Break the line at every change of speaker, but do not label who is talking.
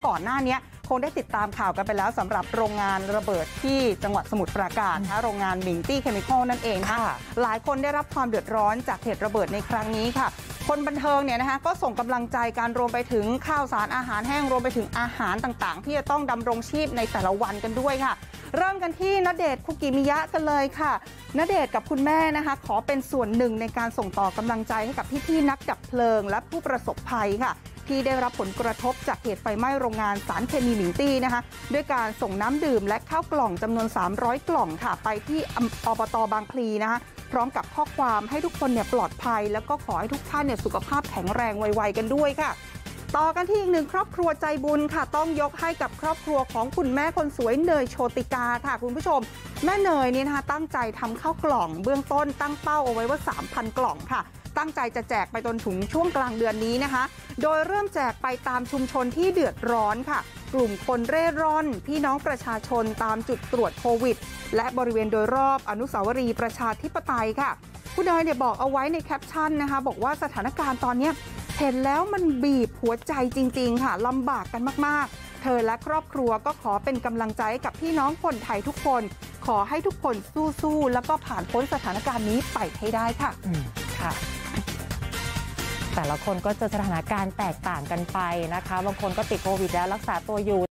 ก่อนหน้านี้คงได้ติดตามข่าวกันไปแล้วสำหรับโรงงานระเบิดที่จังหวัดสมุทรปราการนะคะโรงงานมิงตี้เคมีคอลนั่นเองค่ะหลายคนได้รับความเดือดร้อนจากเหตุระเบิดในครั้งนี้ค่ะคนบันเทิงเนี่ยนะคะก็ส่งกำลังใจการรวมไปถึงข้าวสารอาหารแห้งรวมไปถึงอาหารต่างๆที่จะต้องดำรงชีพในแต่ละวันกันด้วยค่ะเริ่มกันที่ณเดชน์คุกิมิยะกันเลยค่ะณเดชน์กับคุณแม่นะคะขอเป็นส่วนหนึ่งในการส่งต่อกำลังใจให้กับพี่ๆนักดับเพลิงและผู้ประสบภัยค่ะที่ได้รับผลกระทบจากเหตุไฟไหม้โรงงานสารเคมีมิงตี้นะคะด้วยการส่งน้ำดื่มและข้าวกล่องจำนวน300กล่องค่ะไปที่อบต.บางพลีนะคะพร้อมกับข้อความให้ทุกคนเนี่ยปลอดภัยแล้วก็ขอให้ทุกท่านเนี่ยสุขภาพแข็งแรงไวๆกันด้วยค่ะต่อกันที่อีกหนึ่งครอบครัวใจบุญค่ะต้องยกให้กับครอบครัวของคุณแม่คนสวยเนยโชติกาค่ะคุณผู้ชมแม่เนยนี่นะคะตั้งใจทำข้าวกล่องเบื้องต้นตั้งเป้าเอาไว้ว่า 3,000 กล่องค่ะตั้งใจจะแจกไปจนถึงช่วงกลางเดือนนี้นะคะโดยเริ่มแจกไปตามชุมชนที่เดือดร้อนค่ะกลุ่มคนเร่ร่อนพี่น้องประชาชนตามจุดตรวจโควิดและบริเวณโดยรอบอนุสาวรีย์ประชาธิปไตยค่ะคุณเนยเนี่ยบอกเอาไว้ในแคปชั่นนะคะบอกว่าสถานการณ์ตอนนี้เห็นแล้วมันบีบหัวใจจริงๆค่ะลำบากกันมากๆเธอและครอบครัวก็ขอเป็นกำลังใจกับพี่น้องคนไทยทุกคนขอให้ทุกคนสู้ๆแล้วก็ผ่านพ้นสถานการณ์นี้ไปให้ได้ค่ะ
ค่ะแต่ละคนก็เจอสถานการณ์แตกต่างกันไปนะคะบางคนก็ติดโควิดแล้วรักษาตัวอยู่